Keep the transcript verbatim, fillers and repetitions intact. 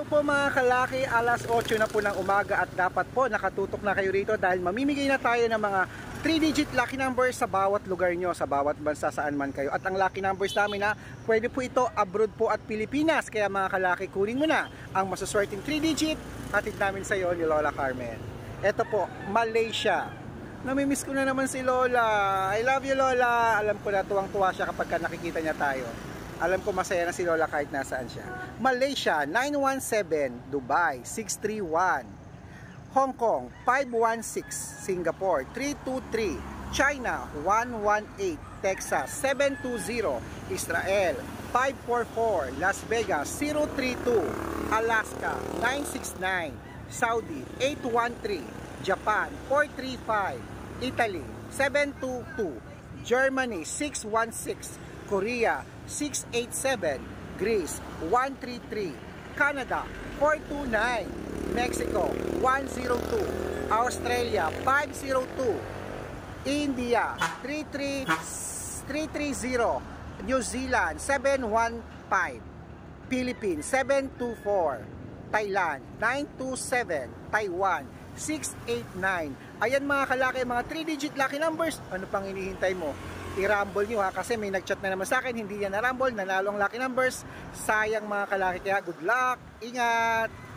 po mga kalaki, alas otso na po ng umaga at dapat po nakatutok na kayo rito dahil mamimigay na tayo ng mga three digit lucky numbers sa bawat lugar nyo, sa bawat bansa saan man kayo. At ang lucky numbers namin na pwede po ito abroad po at Pilipinas. Kaya mga kalaki, kunin mo na ang masuswerteng three digit, hatid namin sa iyo ni Lola Carmen. Ito po, Malaysia. Namimiss ko na naman si Lola. I love you Lola. Alam ko na tuwang-tuwa siya kapag nakikita niya tayo. Alam ko masaya na si Lola kahit nasaan siya. Malaysia, nine one seven. Dubai, six three one. Hong Kong, five one six. Singapore, three two three. China, one one eight. Texas, seven two zero. Israel, five four four. Las Vegas, zero three two. Alaska, nine six nine. Saudi, eight one three. Japan, four three five. Italy, seven two two. Germany, six one six. Korea, six eight seven. Greece, one three three. Canada, four two nine. Mexico, one zero two. Australia, five zero two. India, three three three zero. New Zealand, seven one five. Philippines, seven two four. Thailand, nine two seven. Taiwan, six eight nine. Ayan mga kalaki, mga three digit lucky numbers. Ano pang hinihintay mo? I-rumble nyo ha, kasi may nag-chat na naman sa akin, hindi yan na-rumble, nanalo ang lucky numbers. Sayang mga kalaki, kaya good luck, ingat!